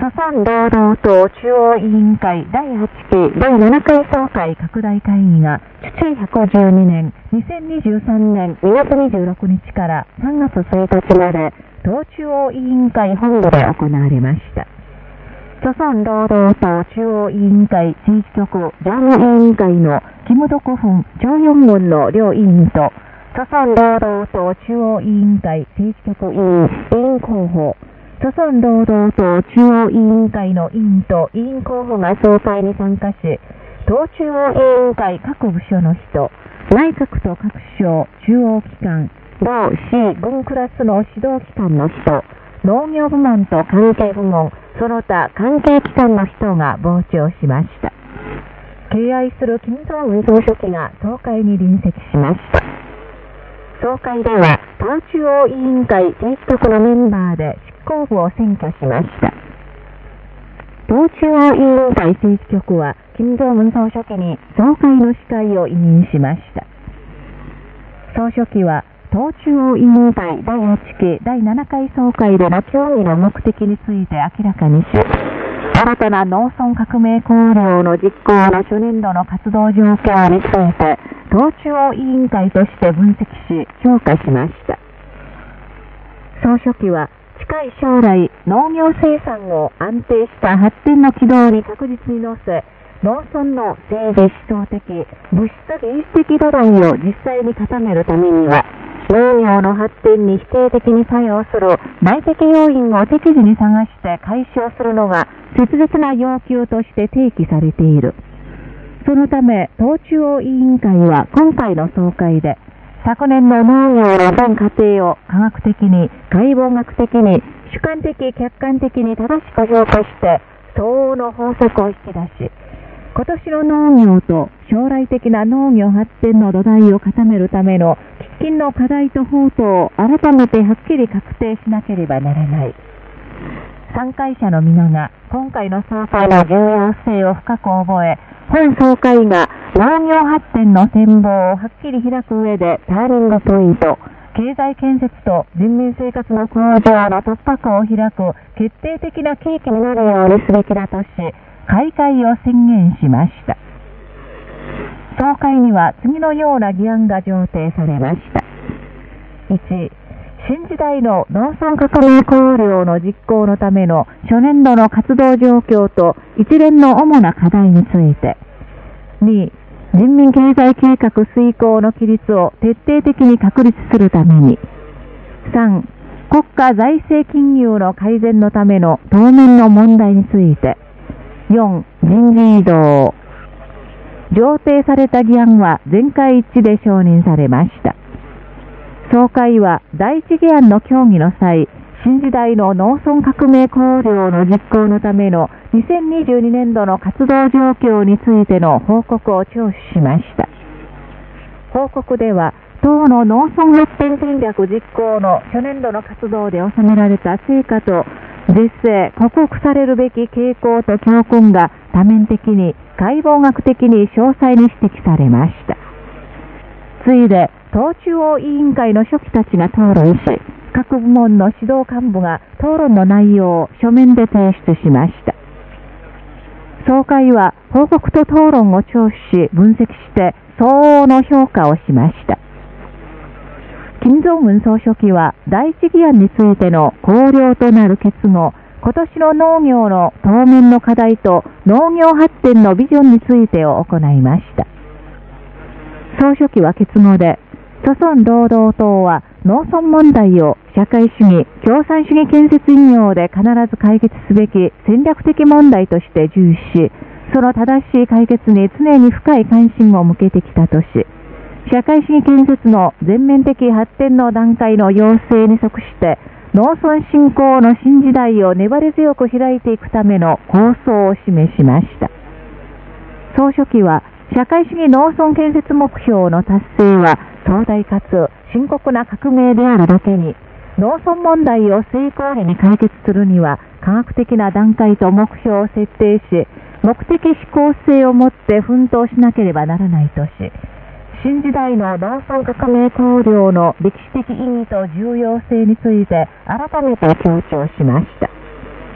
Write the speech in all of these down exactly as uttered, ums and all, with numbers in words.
朝鮮労働党中央委員会だいはちきだいななかい総会拡大会議がちゅうひゃくじゅうにねんにせんにじゅうさんねんにがつにじゅうろくにちからさんがつついたちまで党中央委員会本部で行われました。朝鮮労働党中央委員会政治局常務委員会のキム・ドクフン、チョ・ヨンムンの両委員と朝鮮労働党中央委員会政治局委員、委員候補、朝鮮労働党中央委員会の委員と委員候補が総会に参加し、党中央委員会各部署の人、内閣と各省、中央機関、道、市、軍クラスの指導機関の人、農業部門と関係部門、その他関係機関の人が傍聴しました。敬愛する金正恩総書記が総会に臨席しました。総会では党中央委員会政治局のメンバーで執行部を選挙しました。党中央委員会政治局は金正恩総書記に総会の司会を委任しました。総書記は党中央委員会だいはちきだいななかい総会での協議の目的について明らかにし、新たな農村革命綱領の実行の初年度の活動状況について党中央委員会として分析し評価しました。総書記は近い将来農業生産を安定した発展の軌道に確実に乗せ、農村の政治思想的、物質技術的土台を実際に固めるためには、農業の発展に否定的に作用する内的要因を適時に探して解消するのが切実な要求として提起されている。そのため、党中央委員会は今回の総会で、昨年の農業の全過程を科学的に、解剖学的に、主観的、客観的に正しく評価して、相応の法則を引き出し、今年の農業と将来的な農業発展の土台を固めるための喫緊の課題と方法を改めてはっきり確定しなければならない。参会者の皆が今回の総会の重要性を深く覚え、本総会が農業発展の展望をはっきり開く上でターニングポイント、経済建設と人民生活の向上の突破口を開く決定的な契機になるようにすべきだとし、開会を宣言しました。総会には次のような議案が上呈されました。いち、新時代の農村革命綱領の実行のための初年度の活動状況と一連の主な課題について。に、人民経済計画遂行の規律を徹底的に確立するために。さん、国家財政金融の改善のための当面の問題について。よん、人事異動。上呈された議案は全会一致で承認されました。総会は第一議案の協議の際、新時代の農村革命綱領の実行のためのにせんにじゅうにねんどの活動状況についての報告を聴取しました。報告では、党の農村発展戦略実行の初年度の活動で収められた成果と、実勢、克服されるべき傾向と教訓が多面的に、解剖学的に詳細に指摘されました。次いで、党中央委員会の書記たちが討論し、各部門の指導幹部が討論の内容を書面で提出しました。総会は報告と討論を聴取し、分析して相応の評価をしました。金正恩総書記は第一議案についての綱領となる決後、今年の農業の当面の課題と農業発展のビジョンについてを行いました。総書記は決後で、朝鮮労働党は農村問題を社会主義、共産主義建設運用で必ず解決すべき戦略的問題として重視し、その正しい解決に常に深い関心を向けてきたとし、社会主義建設の全面的発展の段階の要請に即して、農村振興の新時代を粘り強く開いていくための構想を示しました。総書記は、社会主義農村建設目標の達成は壮大かつ深刻な革命であるだけに、農村問題を成功裏に解決するには科学的な段階と目標を設定し、目的指向性を持って奮闘しなければならないとし、新時代の農村革命綱領の歴史的意義と重要性について改めて強調しました。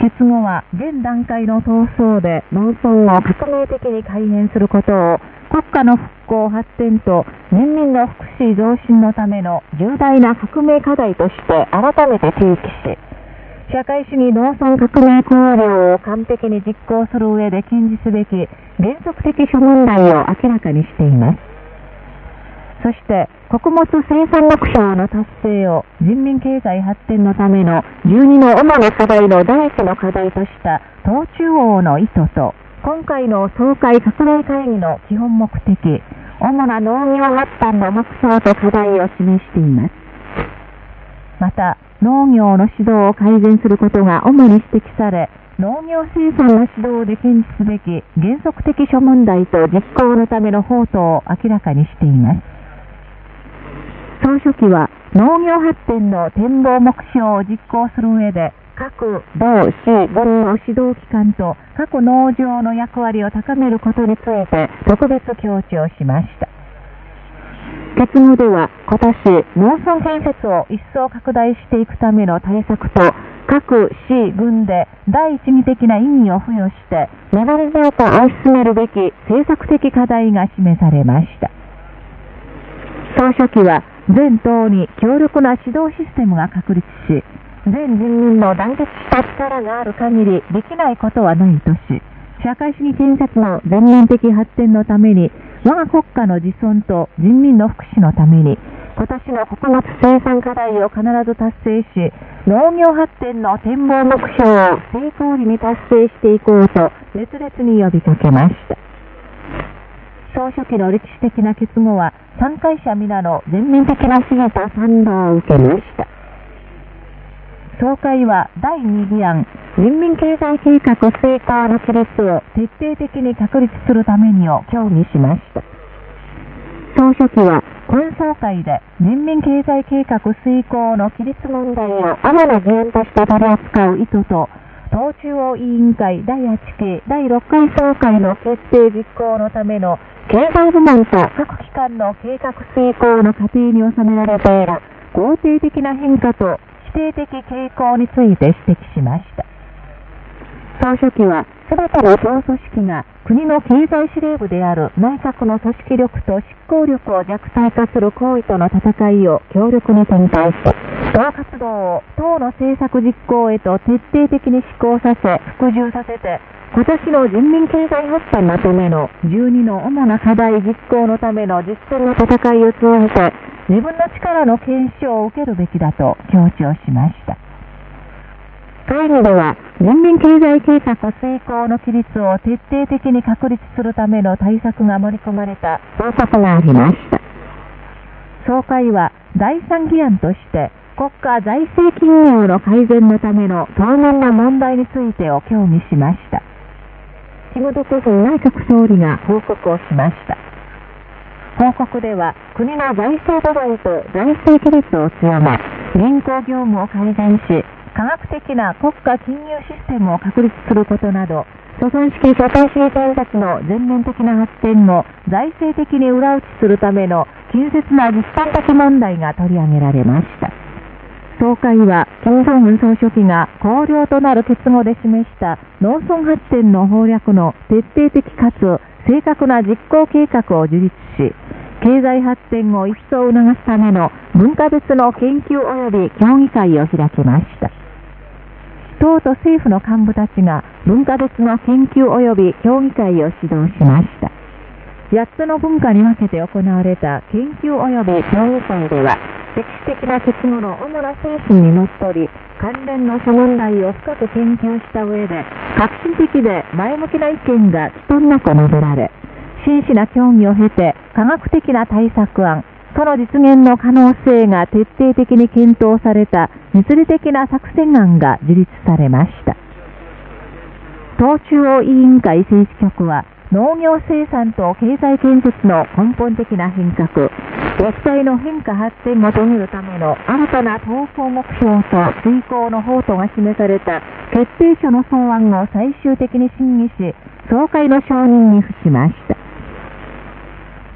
決後は現段階の闘争で農村を革命的に改変することを国家の復興発展と人民の福祉増進のための重大な革命課題として改めて提起し、社会主義農村革命綱領を完璧に実行する上で堅持すべき原則的諸問題を明らかにしています。そして穀物生産目標の達成を人民経済発展のためのじゅうにの主な課題の第一の課題とした党中央の意図と、今回の総会拡大会議の基本目的、主な農業発展の目標と課題を示しています。また、農業の指導を改善することが主に指摘され、農業生産の指導で堅持すべき原則的諸問題と実行のための方針を明らかにしています。総書記は農業発展の展望目標を実行する上で、各道市軍の指導機関と各農場の役割を高めることについて特別強調しました。決後では今年農村建設を一層拡大していくための対策と各市軍で第一義的な意義を付与して粘り強く推し進めるべき政策的課題が示されました。総書記は全党に強力な指導システムが確立し、全人民の団結した力がある限りできないことはないとし、社会主義建設の全面的発展のために我が国家の自尊と人民の福祉のために今年の穀物生産課題を必ず達成し、農業発展の展望目標を成功裏に達成していこうと熱烈に呼びかけました。総書記の歴史的な決後は参会者皆の全面的な支持と賛同を受けました。総会はだいに議案、人民経済計画遂行の規律を徹底的に確立するためにを協議しました。総書記は今総会で人民経済計画遂行の規律問題を主な議案として取り扱う意図と、党中央委員会だいはちきだいろっかい総会の決定実行のための経済部門と各機関の計画遂行の過程に収められている肯定的な変化と否定的傾向について指摘しました。総書記はすべての党組織が国の経済司令部である内閣の組織力と執行力を弱体化する行為との戦いを強力に展開し、党活動を党の政策実行へと徹底的に施行させ、服従させて、今年の人民経済発展のためのじゅうにの主な課題実行のための実践の戦いを通じて、自分の力の検証を受けるべきだと強調しました。会議では人民経済計画遂行の規律を徹底的に確立するための対策が盛り込まれた政策がありました。総会はだいさん議案として国家財政金融の改善のための当面の問題についてを協議しました。キム・ドクフン内閣総理が報告をしました。報告では国の財政部門と財政規律を強め、銀行業務を改善し、科学的な国家金融システムを確立することなど、祖孫式社会主義建設の全面的な発展を財政的に裏打ちするための緊切な実践的問題が取り上げられました。総会は、金正恩総書記が綱領となる決語で示した農村発展の方略の徹底的かつ正確な実行計画を樹立し、経済発展を一層促すための文化別の研究及び協議会を開きました。党と政府の幹部たちが文化別の研究及び協議会を指導しました。やっつの文化に分けて行われた研究及び協議会では、歴史的な決語の主な精神にのっとり、関連の諸問題を深く研究した上で、革新的で前向きな意見が忌憚なく述べられ、真摯な協議を経て科学的な対策案、その実現の可能性が徹底的に検討された実利的な作戦案が樹立されました。党中央委員会政治局は、農業生産と経済建設の根本的な変革、国際の変化発展を遂げるための新たな闘争目標と遂行の方途が示された決定書の草案を最終的に審議し、総会の承認に付しました。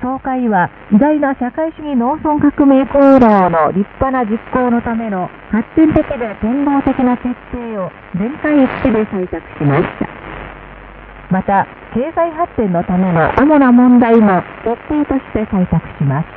総会は偉大な社会主義農村革命功労の立派な実行のための発展的で展望的な決定を全会一致で採択しました。また、経済発展のための主な問題も決定として採択しました。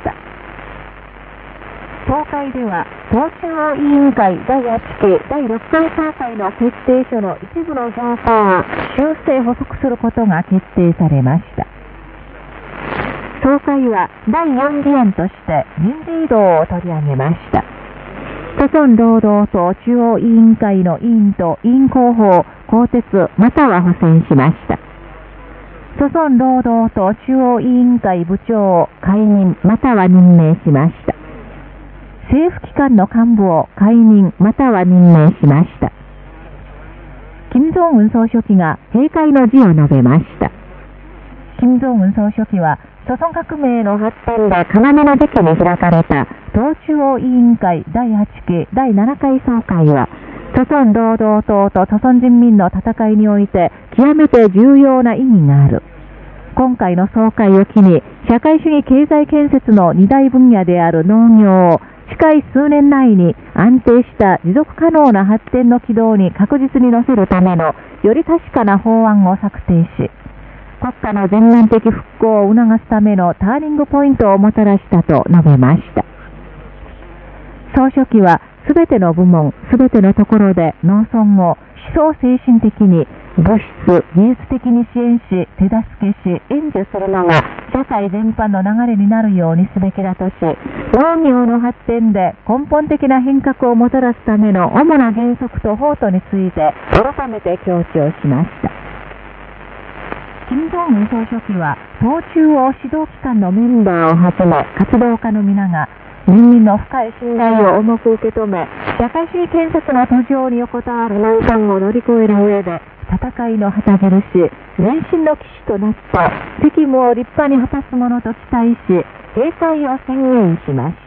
総会では、党中央委員会だいはちきだいろっかい総会の決定書の一部の条項を修正補足することが決定されました。総会はだいよん議案として人事異動を取り上げました。朝鮮労働党中央委員会の委員と委員候補を更迭または補選しました。朝鮮労働党中央委員会部長を解任または任命しました。政府機関の幹部を解任または任命しました。金正恩総書記が閉会の辞を述べました。金正恩総書記は、朝鮮革命の発展で要の時期に開かれた党中央委員会だいはちきだいななかい総会は、朝鮮労働党と朝鮮人民の戦いにおいて極めて重要な意義がある。今回の総会を機に、社会主義経済建設の二大分野である農業を近い数年内に安定した持続可能な発展の軌道に確実に乗せるためのより確かな法案を策定し、国家の全面的復興を促すためのターニングポイントをもたらしたと述べました。総書記はすべての部門、すべてのところで農村を思想精神的に物質、技術的に支援し、手助けし、援助するのが社会全般の流れになるようにすべきだとし、農業の発展で根本的な変革をもたらすための主な原則と法とについて改めて強調しました。金正恩総書記は、党中央指導機関のメンバーをはじめ活動家の皆が、人民の深い信頼を重く受け止め、社会主義建設の途上に横たわる難関を乗り越える上で、戦いの旗印、前進の旗手となった責務を立派に果たすものと期待し、閉会を宣言しました。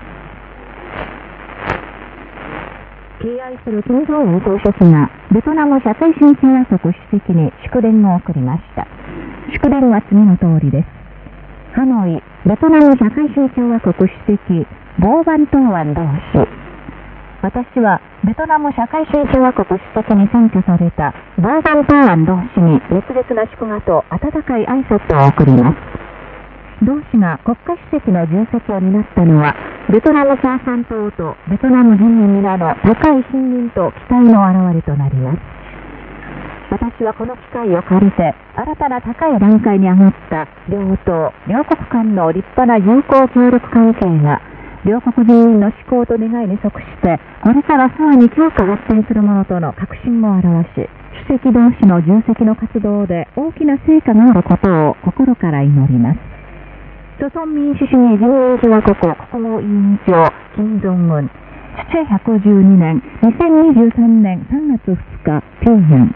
敬愛する金正恩総書記がベトナム社会主義共和国主席に祝電を送りました。祝電は次の通りです。ハノイ、ベトナム社会主義共和国主席、ボー・バン・トーアン同志。私はベトナム社会主義共和国主席に選挙されたボー・バン・トーアン同志に熱烈な祝賀と温かい挨拶を送ります。同志が国家主席の重責を担ったのは、ベトナム共産党とベトナム人民皆の高い信任と期待の表れとなります。私はこの機会を借りて、新たな高い段階に上がった両党、両国間の立派な友好協力関係が、両国人民の志向と願いに即して、これからさらに強化発展するものとの確信も表し、主席同士の重責の活動で大きな成果があることを心から祈ります。朝鮮民主主義人民共和国国務委員長、金正恩、主治ひゃくじゅうにねん、にせんにじゅうさんねんさんがつふつか、平壌。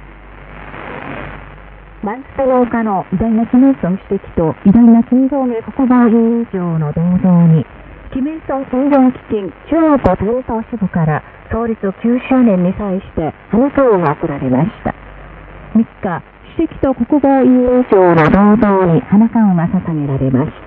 満州農家の偉大なキム・イルソン主席と偉大な金正恩国防委員長の銅像に、キム・イルソン金正基金中国担当支部から創立きゅうしゅうねんに際して花束が贈られました。みっか、主席と国防委員長の銅像に花冠が捧げられました。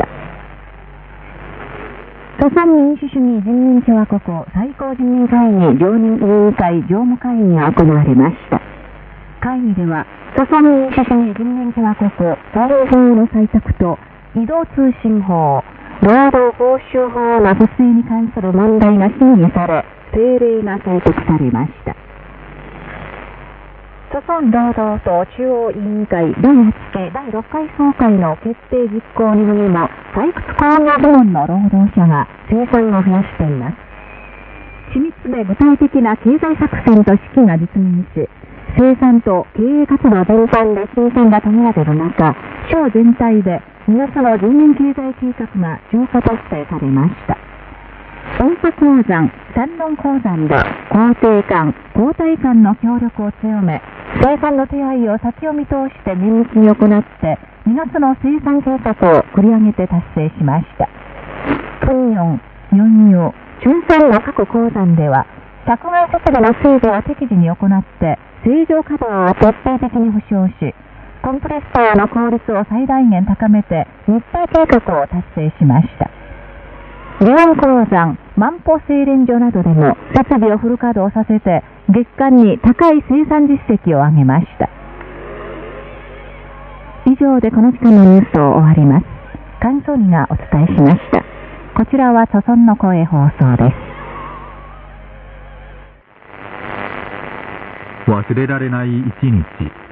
朝鮮民主主義人民共和国最高人民会議常任委員会常務会議が行われました。会議では、朝鮮民主主義人民共和国総理法の採択と移動通信法、労働報酬法の不正に関する問題が審議され、政令が採択されました。朝鮮労働党中央委員会だいはちきだいろっかい総会の決定実行に向けも採掘工業部門の労働者が生産を増やしています。緻密で具体的な経済作戦と指揮が実現し、生産と経営活動全般で進展が遂げられる中、省全体でみなつの人民経済計画が中華達成されました。音波鉱山、山論鉱山で工程間、交代間の協力を強め、生産の手合いを先を見通して綿密に行って、みなつの生産計画を繰り上げて達成しました。金四、四遊、中山の各鉱山では、着外設備の整備を適時に行って、正常稼働を徹底的に保障し、 コンプレッサーの効率を最大限高めて日程計画を達成しました。リオン鉱山、万歩精錬所などでも設備をフル稼働させて月間に高い生産実績を上げました。以上でこの時間のニュースを終わります。関東にがお伝えしました。こちらは著村の声放送です。 忘れられない一日。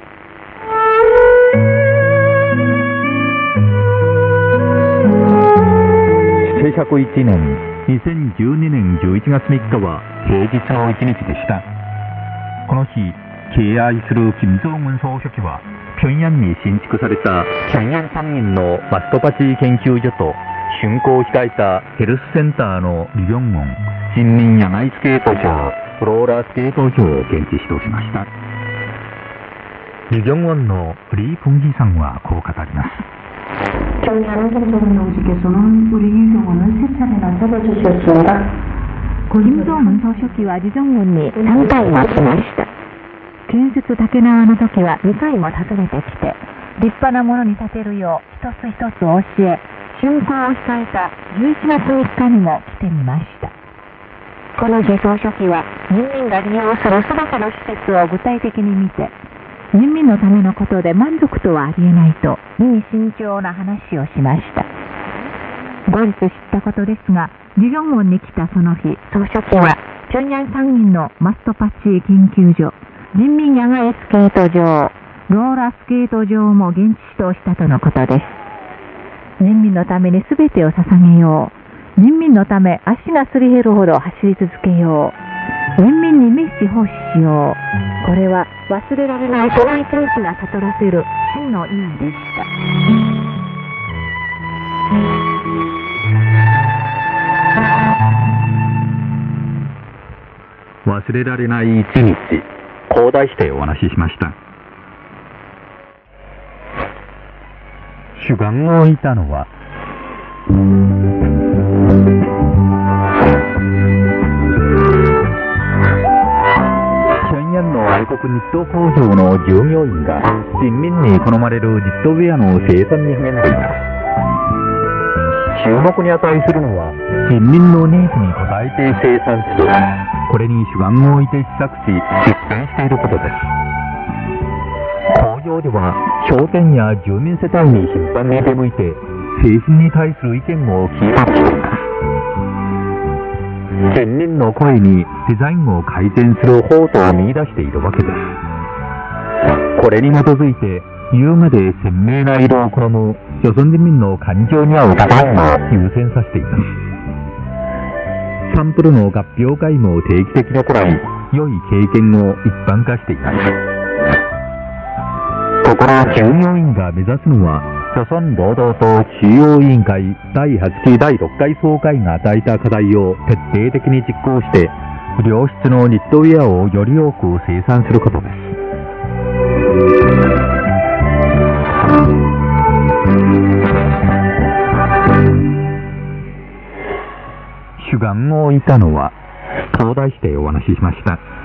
せんひゃくいちねん、にせんじゅうにねんじゅういちがつみっかは平日の一日でした。この日、敬愛する金正恩総書記は平壌に新築された平壌三人のマストパチ研究所と竣工を控えたヘルスセンターのリビョンウォン人民野外スケート場、ローラースケート場を現地指導しました。リビョンウォンのリー・プンギさんはこう語ります。 金正恩総書記はリビョンウォンにさんかいも来ました。建設竹縄の時はにかいも訪ねてきて、立派なものに建てるよう一つ一つ教え、竣工を控えたじゅういちがつみっかにも来てみました。この日総書記は人民が利用するすべての施設を具体的に見て、人民のためのことで満足とはありえないと意味慎重な話をしました。後日知ったことですが、リビョンウォンに来たその日、総書記は平壌三人のマストパチ研究所、人民野外スケート場、ローラースケート場も現地指導したとのことです。人民のために全てを捧げよう。人民のため足がすり減るほど走り続けよう。人民にメッシ奉仕しよう。これは忘れられないその一日が悟らせる真の意味でした。 忘れられない一日、こう題してお話ししました。主眼を置いたのは平壌の愛国ニット工場の従業員が人民に好まれるニットウェアの生産に励んでいます。注目に値するのは人民のニーズに応えて生産する、これに主眼を置いて試作し実践していることです。工場では商店や住民世帯に頻繁に出向いて製品に対する意見を聞いたりしています。人民の声にデザインを改善する方途を見出しているわけです。これに基づいて優雅で鮮明な色を好む朝鮮人民の感情に合うデザインを優先させています。サンプルの合評会も定期的に行い、良い経験を一般化しています。ところ従業員が目指すのは、朝鮮労働党中央委員会だいはちきだいろっかい総会が与えた課題を徹底的に実行して、良質のニットウェアをより多く生産することです。主眼を置いたのは、こう題してお話ししました。